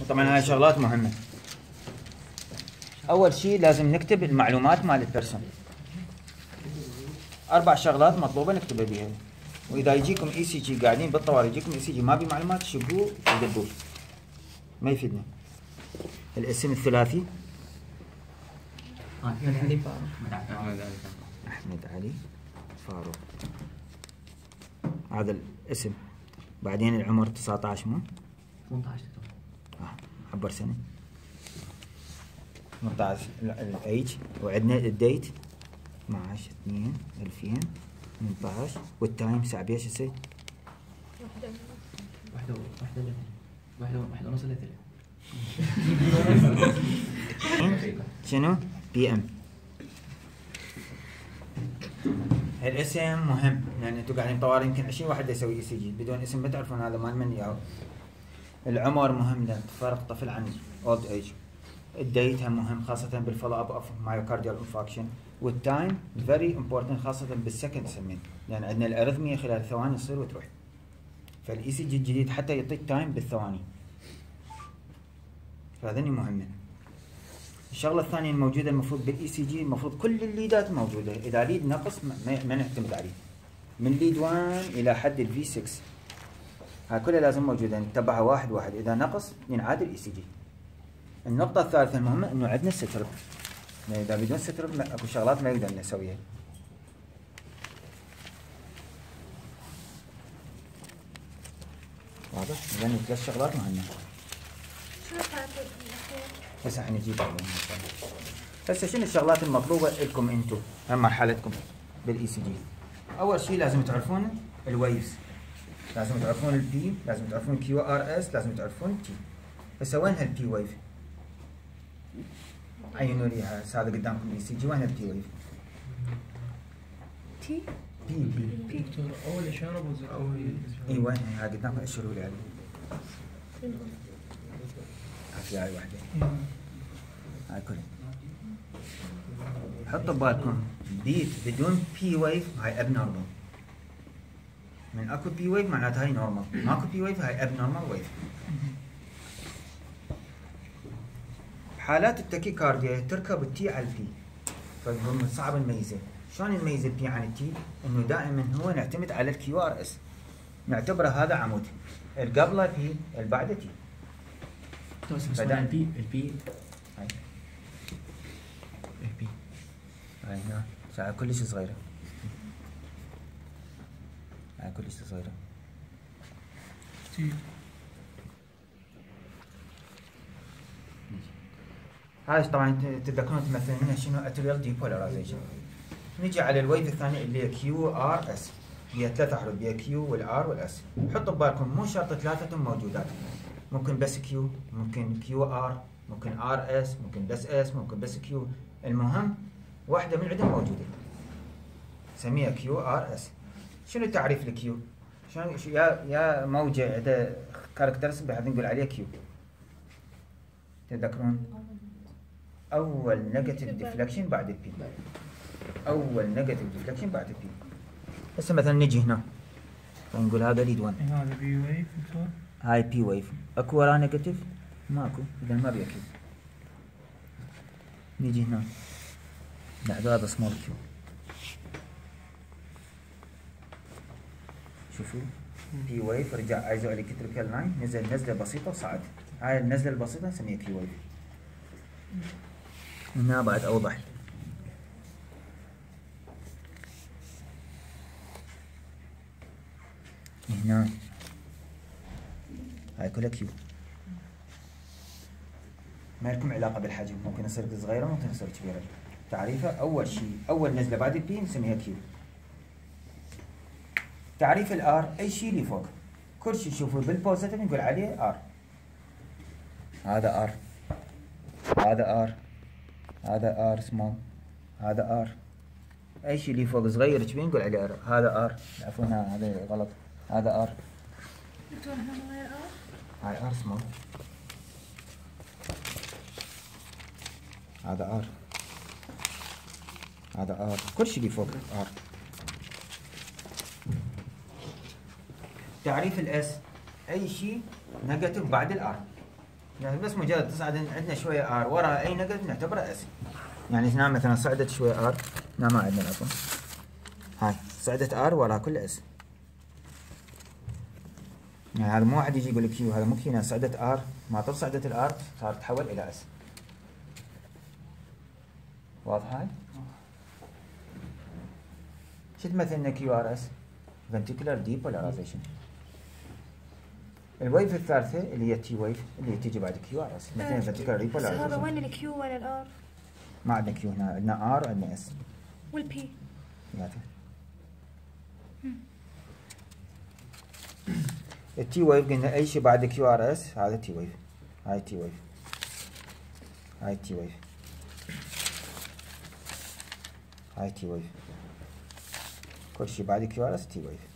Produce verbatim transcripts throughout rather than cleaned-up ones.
طبعا هاي شغلات مهمة. أول شيء لازم نكتب المعلومات مال البيرسون. أربع شغلات مطلوبة نكتبها بيها. وإذا يجيكم إي سي جي قاعدين بالطوارئ يجيكم إي سي جي ما بي معلومات شقوه ودبوه. ما يفيدنا. الاسم الثلاثي أحمد علي فاروق. أحمد علي فاروق. هذا الاسم. بعدين العمر تسعة عشر مو؟ ثمانية عشر. آه. عبر سنة. ثمانية عشر الايج. وعندنا الديت اثني عشر اثنين ألفين وثمانية عشر والتايم ساعة بيش السيد؟ واحدة واحدة واحدة واحدة واحدة ونص إلى ثلاثة. شنو؟ بي ام. الاسم مهم لان انتم قاعدين طوارئ يمكن عشرين واحد يسوي اي سي جي بدون اسم ما تعرفون هذا مال من ياهو. العمر مهم لان تفرق طفل عن اولد ايج. الديت هم مهم خاصة بالفولو اب اوف مايوكارديال انفاكشن. والتايم فيري امبورتنت خاصة بالسكند سمين لان عندنا الارثمية خلال ثواني تصير وتروح. فالاي سي جي الجديد حتى يعطيك تايم بالثواني. فهذني مهمة. الشغله الثانيه الموجوده المفروض بالاي سي جي المفروض كل الليدات موجوده. اذا ليد نقص ما, ما نعتمد عليه. من ليد واحد الى حد الفي ستة هاي كلها لازم موجوده نتبعها واحد واحد. اذا نقص ينعاد الاي سي جي. النقطه الثالثه المهمه انه عندنا سترب. اذا بدون سترب اكو شغلات ما نقدر نسويها. واضح؟ لان ثلاث شغلات مهمه. هسه حنجيب عليهم ان شاء الله. هسه شنو الشغلات المطلوبه لكم انتم هم مرحلتكم بالاي سي جي؟ اول شيء لازم تعرفون الويفز، لازم تعرفون البي، لازم تعرفون كيو ار اس، لازم تعرفون تي. هسه وين هالبي ويف؟ عينوا لي هذا قدامكم الاي سي جي. وين البي ويف؟ تي بي بي بي دكتور أول إشارة بوزر أول. اي وين هاي قدامكم؟ اشروا لي عليه. في هاي واحده. هاي كلها. حطوا ببالكم بيت بدون بي ويف هاي اب نورمال. من اكو بي ويف معناتها هاي نورمال، ماكو بي ويف هاي اب نورمال ويف. حالات التكيكارديا تركب التي على البي، فهم صعب نميزه. شلون نميز البي عن التي؟ انه دائما هو نعتمد على الكيو ار اس، نعتبره هذا عمود، القبله بي البعده تي. بس البي البي هاي البي هاي هنا ساعة كلش صغيرة. هاي كلش صغيرة. هاي طبعا تتذكرون تمثل منها شنو؟ اتريال ديبولاريزيشن. نجي على الويف الثانية اللي هي كيو ار اس. هي ثلاث احرف، هي كيو والار والاس. حطوا ببالكم مو شرط ثلاثة موجودات. ممكن بس كيو، ممكن كيو ار، ممكن ار اس، ممكن بس اس، ممكن بس كيو. المهم واحدة من عندهم موجودة. سميها كيو ار اس. شنو تعريف الكيو؟ شلون يا يا موجة عندها كاركترز بعدين نقول عليها كيو. تتذكرون؟ أول نيجاتيف ديفليكشن بعد البي. أول نيجاتيف ديفليكشن بعد البي. هسه مثلا نجي هنا فنقول هذا ليد واحد. هذا بي ويف دكتور. هاي بي ويف. اكو وراه نيجاتيف؟ ماكو، اذا ما بي كيو. نيجي هنا بعد هذا سمول كيو. شوفوا بي ويف رجع ايزو الكتريكال لاين نزل نزله بسيطه وصعد. هاي النزله البسيطه نسميها بي ويف. هنا بعد اوضح. هنا هاي كلها كيو. ما لكم علاقه بالحجم، ممكن يصير صغيره ممكن يصير كبيره. تعريفها اول شيء اول نزله بعد البي نسميها كيو. تعريف الار اي شيء اللي فوق، كل شيء تشوفوه بالبوزيتيف نقول عليه ار. هذا ار، هذا ار، هذا ار سمول، هذا ار. اي شيء اللي فوق صغير كبير نقول عليه ار. هذا ار، عفوا هذا غلط، هذا ار. دكتور هنا غير ار؟ هاي ار سمول، هذا ار، هذا ار، كل شيء اللي فوق ار. تعريف الاس اي شيء نيجاتيف بعد الار. يعني بس مجرد تصعد عندنا شويه ار وراها اي نقد نعتبره اس. يعني هنا مثلا صعدت شويه ار، هنا ما عندنا عفوا، هاي صعدت ار وراها كل اس. يعني هذا مو واحد يجي يقول كيو، هذا مو كيو، صعدت ار، ما طب صعدت الار صار تحول الى اس. واضح هاي؟ شو تمثل لنا كيو ار اس؟ ventricular depolarization. الويف الثالثة اللي هي تي ويف اللي تيجي بعد كيو ار اس، مثلا ventricular بس هذا depolarization. وين الكيو ولا الار؟ ما عندنا كيو هنا، عندنا ار وعندنا اس. والبي. التي ويف قلنا اي شيء بعد كيو ار اس هذا تي ويف. هاي تي ويف، هاي تي ويف، هاي تي ويف، كل شيء بعد كيو ار اس تي ويف.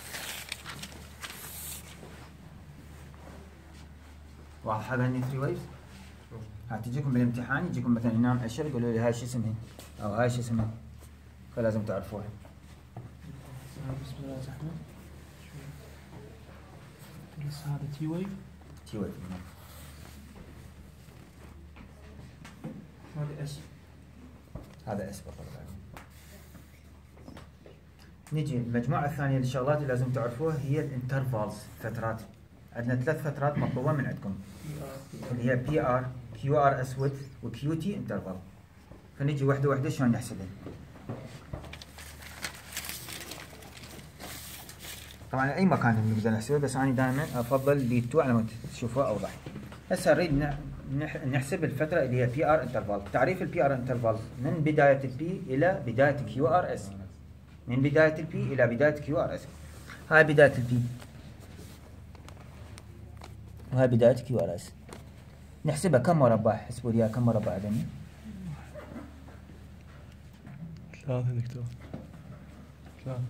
واضح هذا هني ثري ويفز؟ ها تجيكم بالامتحان يجيكم مثلا هنا مؤشر يقولوا لي هاي شو اسمها او هاي شو اسمها، فلازم تعرفوها. بسم الله الرحمن الرحيم. بس هذا تي ويف. تي ويف. هذا اس. هذا اس بالضبط. نجي المجموعة الثانية للشغلات اللي لازم تعرفوها هي الانترفالز، فترات. عندنا ثلاث فترات مطلوبة من عندكم اللي هي بي ار، كيو ار اس ويدث، وكيو تي انترفال. فنجي واحدة واحدة شلون نحسبها. طبعا اي مكان نقدر نحسبه، بس انا دائما افضل بي تو على ما تشوفوه اوضح. هسه نريد نحسب الفترة اللي هي بي ار انترفال. تعريف البي ار انترفال من بداية البي الى بداية كيو ار اس. من بداية البي الى بداية كيو ار اس. هاي بداية البي وهاي بداية كيو ار اس. نحسبها كم مربع؟ حسبوا لي كم مربع هذني؟ ثلاثة دكتور. ثلاثة.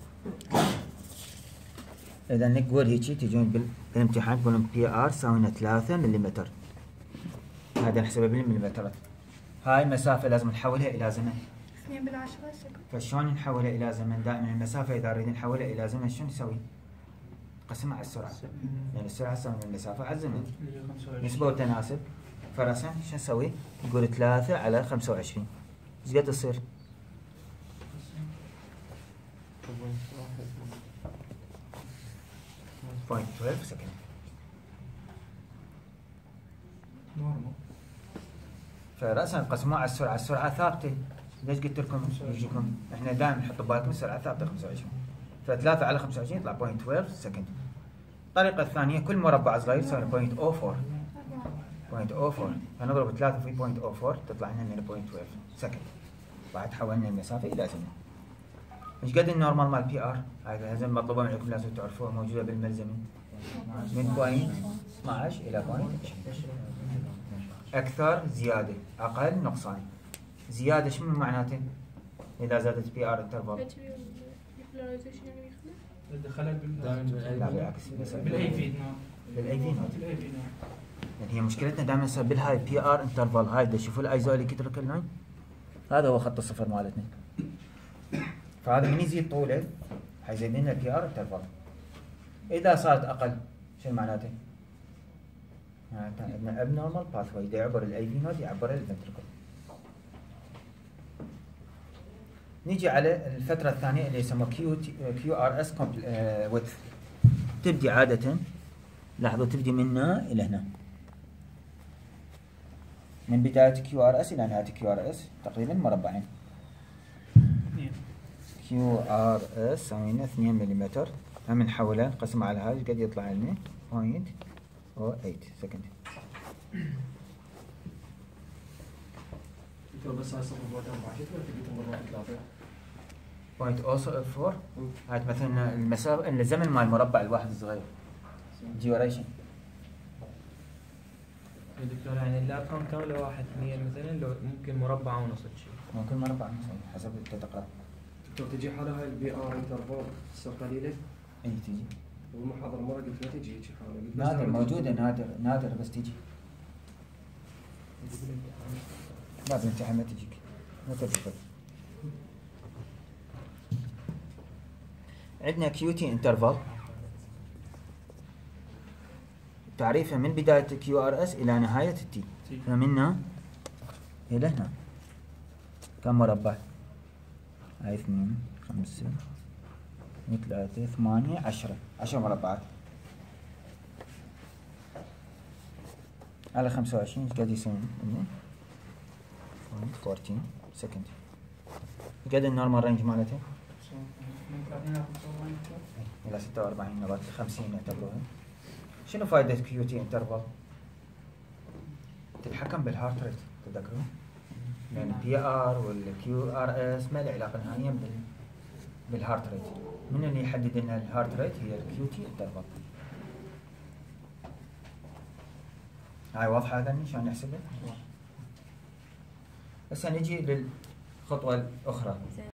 إذا نقول هيجي تجون بالامتحان تقولون بي ار ساوينا ثلاثة مليمتر. هذا نحسبها بالمليمترات. هاي مسافة لازم نحولها إلى زمن. اثنين بالعشرة سكند. فشلون نحولها إلى زمن؟ دائما المسافة إذا نريد نحولها إلى زمن شو نسوي؟ نقسمها على السرعة. يعني السرعة تساوي المسافة على الزمن. نسبة وتناسب. فرسا شو نسوي؟ نقول ثلاثة على خمسة وعشرين. ايش قد تصير؟ بوينت اثنا عشر سكند. فرأسا قسموها على السرعة، السرعة ثابتة. ليش قلت لكم يجيكم؟ احنا دائما نحط ببالكم السرعة ثابتة خمسة وعشرين. فثلاثة على خمسة وعشرين يطلع بوينت اثنا عشر سكند. الطريقة الثانية كل مربع صغير يصير بوينت صفر أربعة. بوينت صفر أربعة. فنضرب ثلاثة في بوينت صفر أربعة تطلع لنا من بوينت اثنا عشر سكند. بعد حولنا المسافة إلى زمن. ايش قد النورمال مال بي ار؟ هاي لازم مطلوبة منكم لازم تعرفوها، موجودة بالملزمة. من بوينت اثنا عشر إلى بوينت عشرين. أكثر زيادة، أقل نقصان. زيادة شو معناته؟ إذا زادت بي ار انترفال. دخلها بال لا بالعكس. بالاي في نوت. بالاي في نوت. بالاي في نوت. يعني هي مشكلتنا دائما يصير بالهاي بي ار انترفال. هاي بدنا شوفوا الايزوليكتريكال لاين. هذا هو خط الصفر مالتنا. فهذا من يزيد طوله حيزيد لنا البي ار انترفال. اذا صارت اقل شو معناته؟ معناته عندنا ابنورمال باثوي اذا يعبر الاي في نود يعبر الفنتركل. نيجي على الفتره الثانيه اللي يسموها كيو كيو ار اس ويدث. تبدي عاده لاحظوا تبدي من هنا الى هنا. من بدايه كيو ار اس الى نهايه كيو ار اس تقريبا مربعين. كيو ار اس سوينا اثنين ملم. هم نحولها نقسم على هاي قد يطلع لنا بوينت او ثمانية سكند. بس هاي صفر بوينت أربعة ولا تبي تمر ثلاثة؟ بوينت او أربعة. هاي مثلا المسافة الزمن مال المربع الواحد الصغير. ديوريشن. يا دكتور يعني الارقام كامله واحد اثنين مثلا لو ممكن مربع ونص شيء. ممكن مربع ونص حسب التقرب. دكتور تجي حالة هاي البي ار انترفال تصير قليلة؟ اي تجي. والمحاضرة مرة قلت لا تجي هيك حالة. نادر موجودة نادر نادر بس تجي. لا بالامتحان ما تجيك. ما تجيك. عندنا كيو تي انترفال. تعريفه من بداية كيو ار اس إلى نهاية التي، فمن هنا إلى هنا كم مربع؟ هاي اثنين خمسة وثلاثة ثمانية عشرة، عشر مربعات على خمسة وعشرين ايش قاعد يسوي؟ أربعة عشر سكند. ايش قاعد النورمال رينج مالته؟ إلى ستة وأربعين نبات خمسين يعتبروها. شنو فائدة كيو تي انترفال؟ تتحكم بالهارت ريت، تذكرون؟ لأن البي ار والكيو ار اس ما له علاقة نهائيا بال بالهارت ريت. من اللي يحدد ان الهارت ريت هي الكيو تي انترفال. هاي واضحة هذا شلون نحسبها؟ هسه نجي للخطوة الأخرى.